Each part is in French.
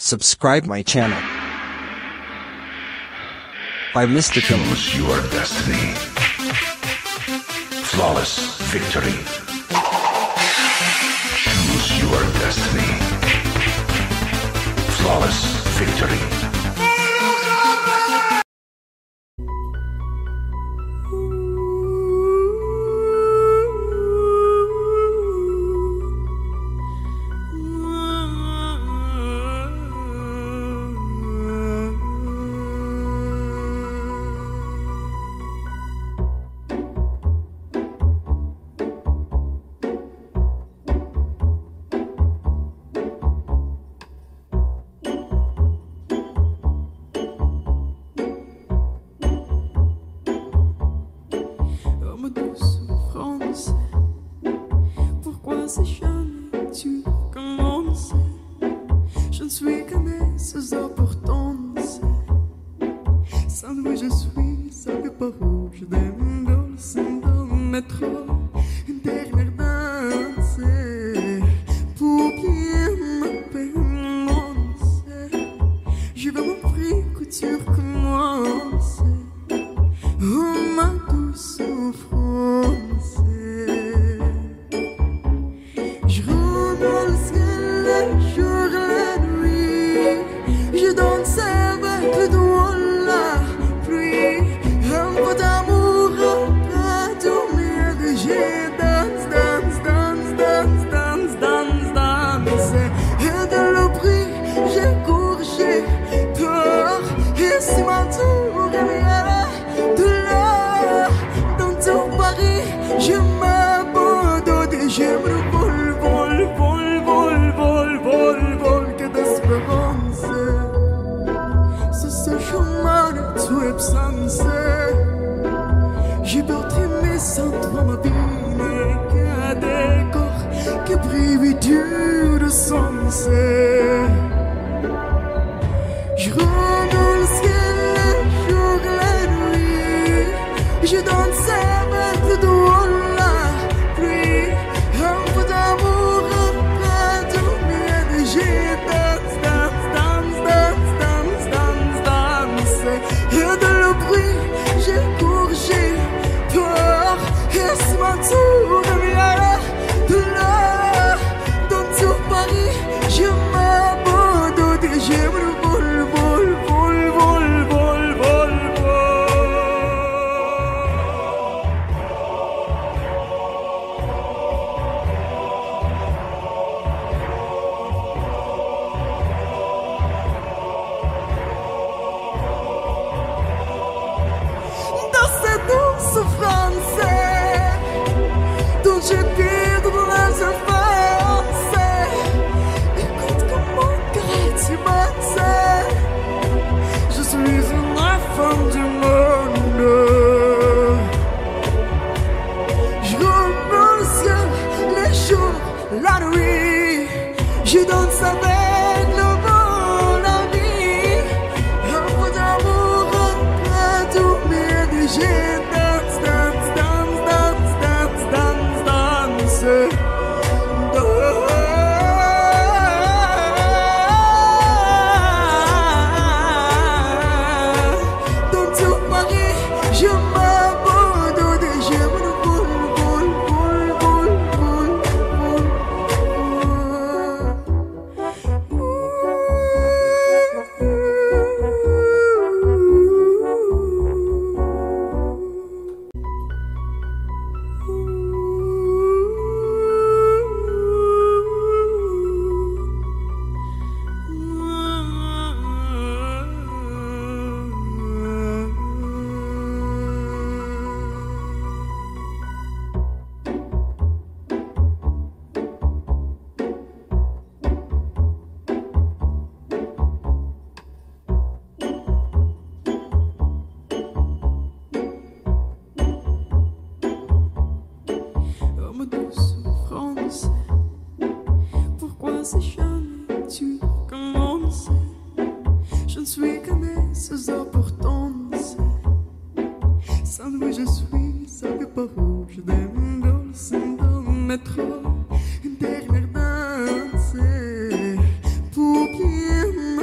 Subscribe my channel by Mr. Killer. Choose your destiny. Flawless victory. Choose your destiny. Flawless victory. Pourquoi si jamais tu commences? Je ne suis qu'un des importances. Sans lui je suis, sans que par où je déambule dans le métro. Une dernière danse pour bien m'appellancer. Je veux mon prix couture commence. Oh ma douce souffrance. Je roule dans le ciel le jour et la nuit. Je danse avec le doigt la pluie. Un peu d'amour après dormir. Je danse, danse, danse, danse, danse, danse, danse. Et de le prix, je cours, j'ai peur. Et si ma tour est de là, dans tout Paris, je m'abandonne et je me vol, que d'espérance. C'est ce chemin de toute absence. J'ai d'autres aimés sans toi, ma vie n'est qu'un décor qui prive de sens. Je roule dans le ciel le jour et la nuit. Je danse avec le doigt la pluie. Un peu d'amour après dormir. Je danse, danse, danse, danse, danse, danse, danse. Et de le bruit, je cours, j'ai peur. Et si ma tour vient de là, dans tout Paris, je m'abandonne et je me vole, vole, vole, vole, vole, vole, dans cette douce français dont je perds dans les enfances. Écoute comment mon cœur tu m'attends. Je suis une enfant du monde. Je roule dans le ciel les jours, la nuit. Je danse avec le bon ami. Un peu d'amour après dormir. Je danse, danse, danse, danse, danse, danse, danse. Dans tout Paris, je m'abandonne et je me vole, vole, vole, vole, vole, Oh ma douce France, pourquoi si jamais tu commences? Je ne suis qu'un des importances. Sans lui je suis, sans que par où je déambule dans le métro. Une dernière danse pour bien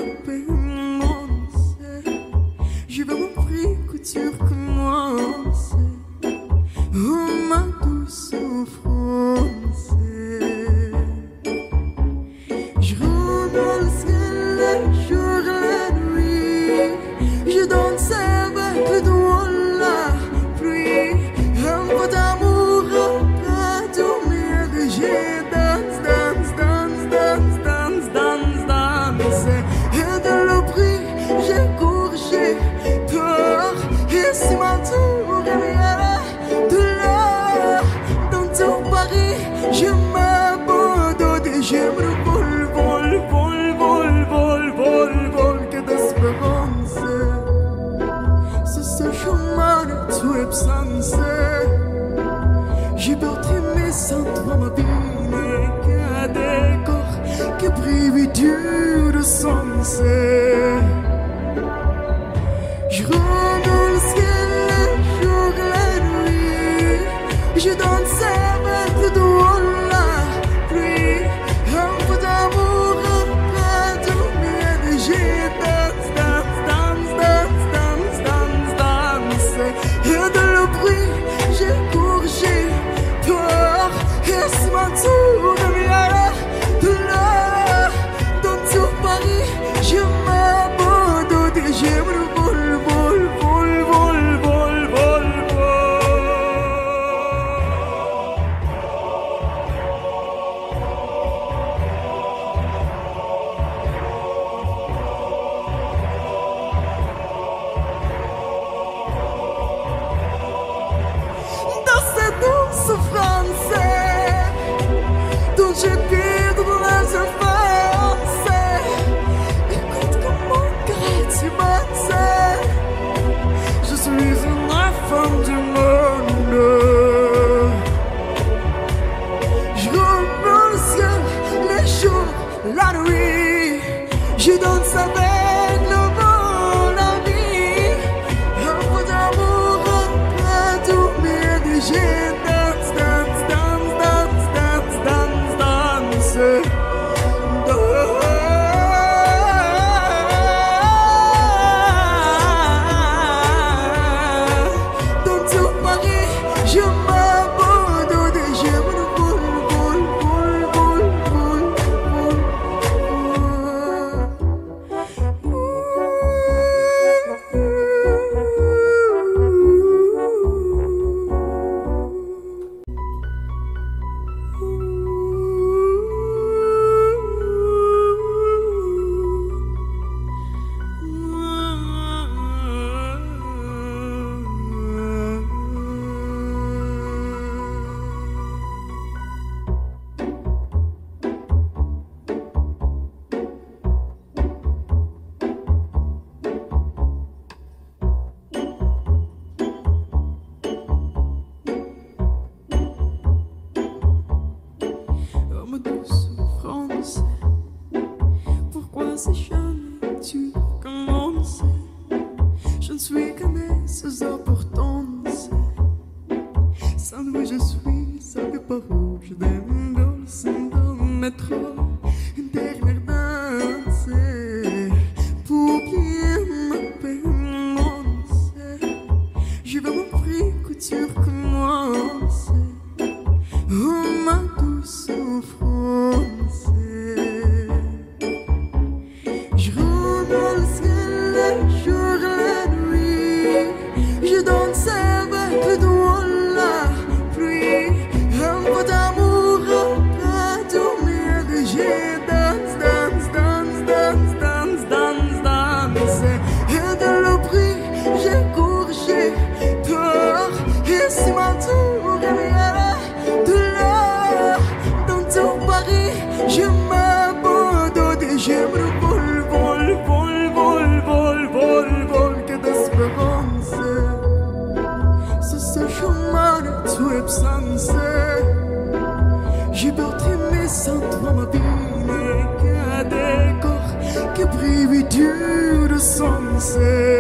danser. Je rentre dans le ciel, le jour et la nuit. Je danse avec le doigt la pluie. Un peu d'amour, un peu de je danse, danse, danse, danse, danse, danse, danse. Et de le bruit, je cours, j'ai peur. Et c'est mon tour de miel, de là, dans tout Paris, je m'abandonne et je me vole, vole, vole, vole, vole, vole, dans cette douce français dont je tire dans les enfances. Écoute comme mon cœur tu m'attends. Je suis une enfant du monde. Je roule dans le ciel, les jours, la nuit. Je danse avec le bon ami. Un peu d'amour, un peu d'oubli. Je danse, danse, danse, danse, danse, danse, danse. Dans tout Paris, je m'abandonne et je me vole, vole, vole, vole, vole, Oh ma douce France, pourquoi si jamais tu commences? Je ne suis qu'un des importances. Sans lui je suis, ça fait pas rouge. Dans le métro, une dernière danse pour bien ma peine. Je veux mon prix couture commence. Oh ma douce France, je rentre dans le ciel, le jour et la nuit. Je danse avec le doigt la pluie. Un peu d'amour, un peu d'oubli. Je danse, danse, danse, danse, danse, danse, danse. Et de le bruit, je cours, j'ai peur. Et c'est mon tour, de là, dans tout Paris, je m'abandonne et je me vole, vole, vole, vole, vole, vole, vole, que d'espérance. C'est ce chemin de toute absence. J'ai porté mes cendres, ma vie n'est qu'un décor qui brille dur de sens.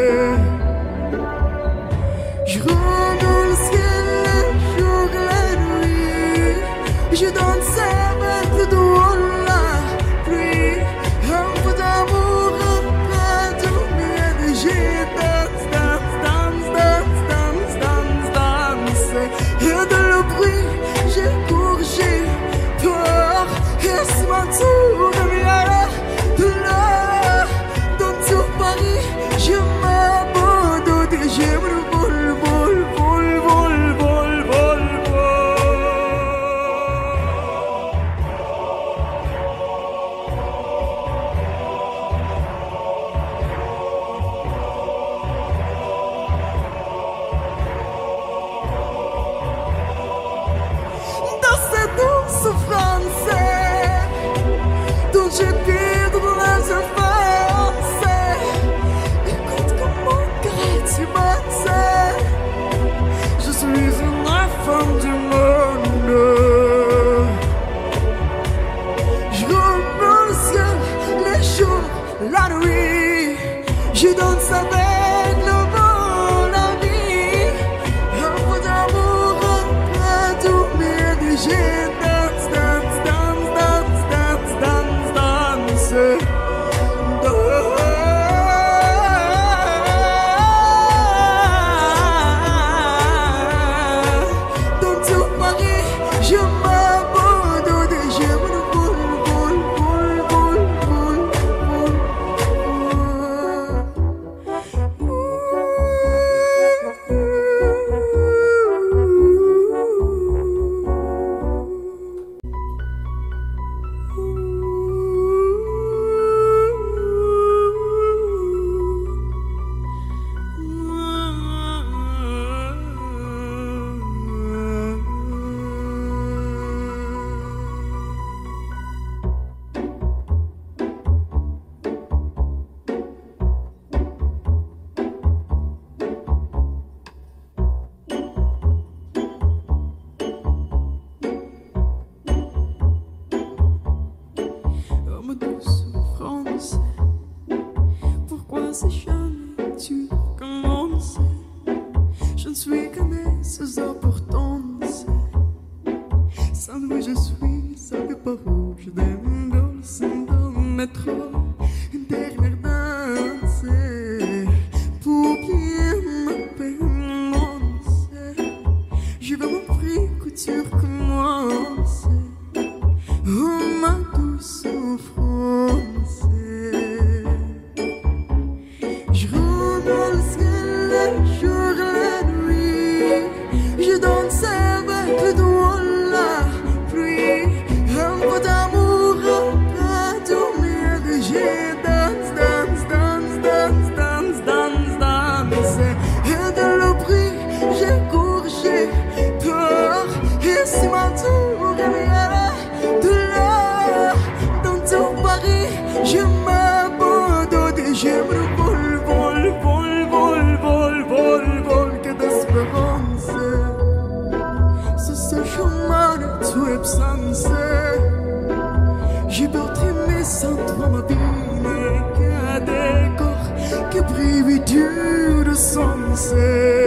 Je rentre dans le ciel, le jour et la nuit. Je danse avec le doigt la pluie. Un peu d'amour, un peu d'oubli. Je danse, danse, danse, danse, danse, danse, danse. Et de le bruit, je cours, j'ai peur. Et c'est mon tour de miel, de là, dans tout Paris, je m'abandonne et je me vole, vole, vole, vole, vole, vole, vole. je danse avec le bon ami. Un peu d'amour après tout mes déchets. Dance, dance, dance, dance, dance, dance, dance. Dans tout Paris, je m'abandonne et j'aime le boule, boule, boule, boule, boule, ma douce France, pourquoi si jamais tu commences? Je ne suis qu'un sans importance. Sans lui je suis salut par où je déambule dans le métro. Une dernière danse pour bien ma peine immense. Je veux mon prix couture commence. Oh ma douce France, je rentre dans le ciel le jour et la nuit. Je danse avec le doigt la pluie. Un peu d'amour après tout mes déchets. Dance, dance, dance, dance, dance, dance, dance. Et de le prix j'ai courgé peur. Et si ma tour est de là, dans tout Paris, je m'abandonne et j'aime le vol, vol, vol, vol, vol, vol, vol, que d'espérance. C'est ce chemin de tout absence. J'ai beau trimer sans toi ma vie, qu'à des corps qui brillent du de sens.